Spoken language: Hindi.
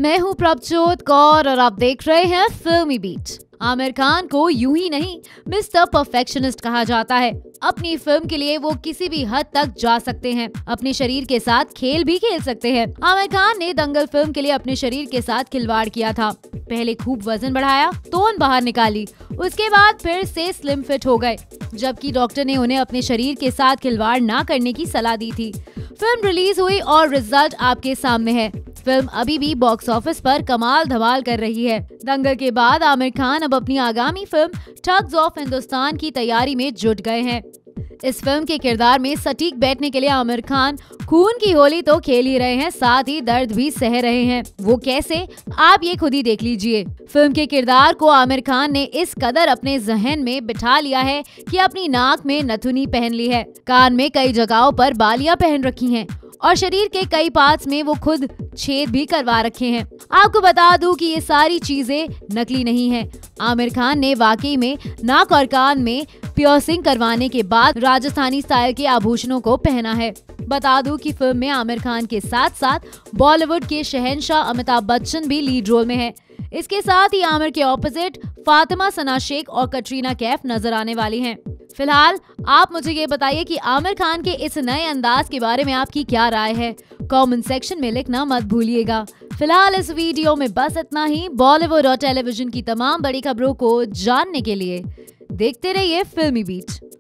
मैं हूँ प्रभजोत कौर और आप देख रहे हैं फिल्मी बीट। आमिर खान को यूं ही नहीं मिस्टर परफेक्शनिस्ट कहा जाता है। अपनी फिल्म के लिए वो किसी भी हद तक जा सकते हैं, अपने शरीर के साथ खेल भी खेल सकते हैं। आमिर खान ने दंगल फिल्म के लिए अपने शरीर के साथ खिलवाड़ किया था। पहले खूब वजन बढ़ाया, तोन बाहर निकाली, उसके बाद फिर से स्लिम फिट हो गए, जबकि डॉक्टर ने उन्हें अपने शरीर के साथ खिलवाड़ न करने की सलाह दी थी। फिल्म रिलीज हुई और रिजल्ट आपके सामने है। फिल्म अभी भी बॉक्स ऑफिस पर कमाल धमाल कर रही है। दंगल के बाद आमिर खान अब अपनी आगामी फिल्म ठग्स ऑफ हिंदुस्तान की तैयारी में जुट गए हैं। इस फिल्म के किरदार में सटीक बैठने के लिए आमिर खान खून की होली तो खेल ही रहे हैं, साथ ही दर्द भी सह रहे हैं। वो कैसे, आप ये खुद ही देख लीजिए। फिल्म के किरदार को आमिर खान ने इस कदर अपने जहन में बिठा लिया है कि अपनी नाक में नथुनी पहन ली है, कान में कई जगहों पर बालियां पहन रखी हैं और शरीर के कई पार्ट्स में वो खुद छेद भी करवा रखे हैं। आपको बता दूं कि ये सारी चीजें नकली नहीं हैं। आमिर खान ने वाकई में नाक और कान में पियर्सिंग करवाने के बाद राजस्थानी स्टाइल के आभूषणों को पहना है। बता दूं कि फिल्म में आमिर खान के साथ साथ बॉलीवुड के शहंशाह अमिताभ बच्चन भी लीड रोल में है। इसके साथ ही आमिर के ऑपोजिट फातिमा सना शेख और कटरीना कैफ नजर आने वाली हैं। फिलहाल आप मुझे ये बताइए कि आमिर खान के इस नए अंदाज के बारे में आपकी क्या राय है। कमेंट सेक्शन में लिखना मत भूलिएगा। फिलहाल इस वीडियो में बस इतना ही। बॉलीवुड और टेलीविजन की तमाम बड़ी खबरों को जानने के लिए देखते रहिए फिल्मी बीट।